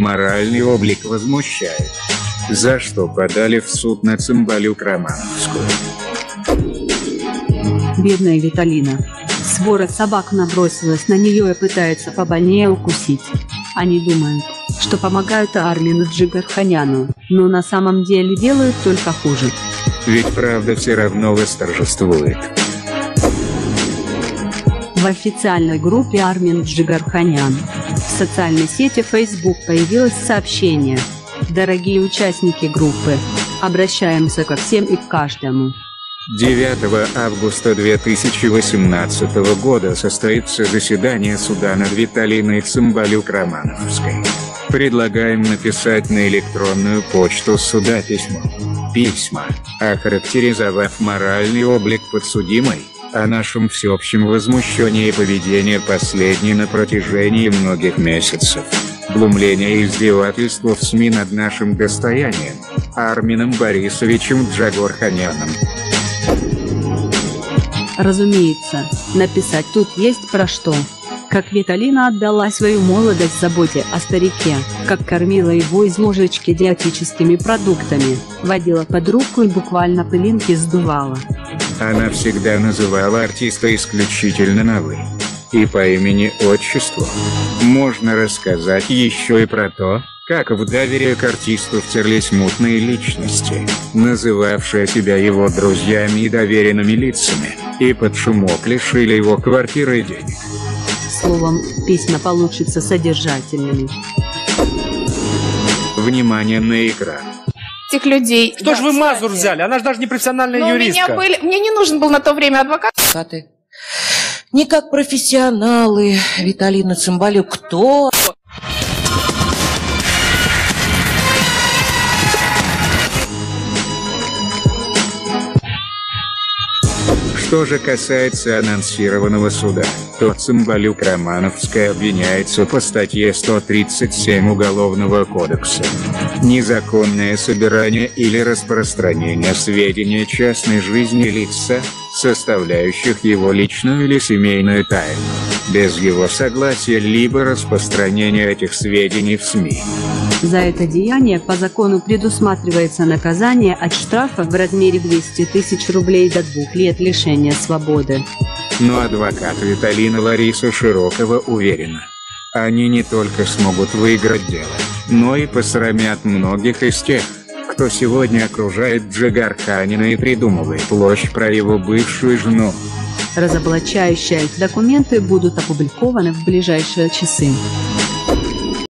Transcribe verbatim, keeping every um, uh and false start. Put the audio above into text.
Моральный облик возмущает. За что подали в суд на Цымбалюк Романовскую. Бедная Виталина. Свора собак набросилась на нее и пытается побольнее укусить. Они думают, что помогают Армину Джигарханяну, но на самом деле делают только хуже. Ведь правда все равно восторжествует. В официальной группе Армин Джигарханян в социальной сети Facebook появилось сообщение: «Дорогие участники группы, обращаемся ко всем и к каждому». девятого августа две тысячи восемнадцатого года состоится заседание суда над Виталиной Цымбалюк Романовской. Предлагаем написать на электронную почту суда письмо. Письма, охарактеризовав моральный облик подсудимой, о нашем всеобщем возмущении поведения последней на протяжении многих месяцев, глумление и издевательство в СМИ над нашим достоянием, Армином Борисовичем Джигарханяном. Разумеется, написать тут есть про что. Как Виталина отдала свою молодость заботе о старике, как кормила его из ложечки диетическими продуктами, водила под руку и буквально пылинки сдувала. Она всегда называла артиста исключительно на «вы» и по имени-отчеству. Можно рассказать еще и про то, как в доверие к артисту втерлись мутные личности, называвшие себя его друзьями и доверенными лицами, и под шумок лишили его квартиры и денег. Словом, письма получатся содержательными. Внимание на экран. Этих людей. Что да, ж вы Мазур взяли? Она же даже не профессиональная Но юристка. У меня были... Мне не нужен был на то время адвокат. Не как профессионалы, Виталина Цымбалюк, кто... Что же касается анонсированного суда, то Цымбалюк Романовская обвиняется по статье сто тридцать семь Уголовного кодекса. Незаконное собирание или распространение сведений частной жизни лица, составляющих его личную или семейную тайну, без его согласия, либо распространение этих сведений в СМИ. За это деяние по закону предусматривается наказание от штрафа в размере двухсот тысяч рублей до двух лет лишения свободы. Но адвокат Виталина Лариса Широкова уверена, они не только смогут выиграть дело, но и посрамят многих из тех, кто сегодня окружает Джигарханина и придумывает ложь про его бывшую жену. Разоблачающие документы будут опубликованы в ближайшие часы.